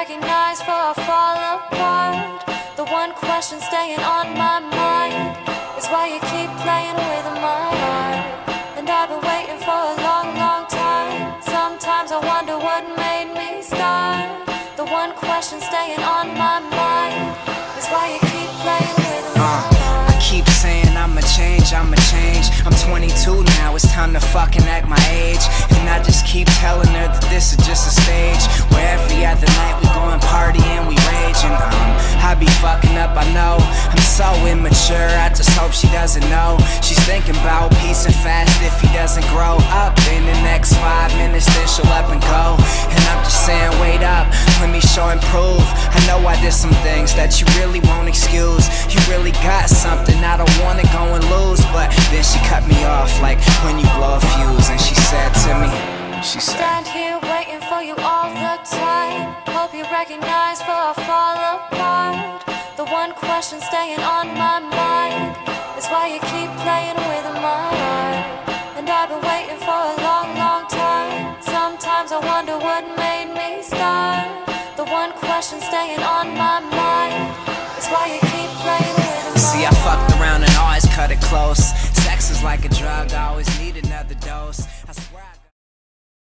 recognize before I fall apart. The one question staying on my mind is why you keep playing with my heart. And I've been waiting for a long, long time. Sometimes I wonder what made me start. The one question staying on my mind is why you keep playing with my heart. I keep saying I'ma change. I'm 22 now, it's time to fucking act my age. And I just keep telling her that this is just a stage, where every other night we go and party and we rage. And I be fucking up, I know. I'm so immature, I just hope she doesn't know. She's thinking about peace and fast if he doesn't grow up. In the next 5 minutes then she'll up and go. And I'm just saying wait up, let me show and prove. I know I did some things that you really won't excuse. You really got something, I don't wanna go and lose. But then she cut me off like when you blow a fuse. And she said to me, she said, stand here waiting for you all the time. Hope you recognize before I fall apart. The one question staying on my mind is why you keep playing with my heart. And I've been waiting for a long, long time. Sometimes I wonder what made me start. The one question staying on my mind is why you keep playing with my heart. See, I fucked around and always cut it close. Sex is like a drug, I always need another dose.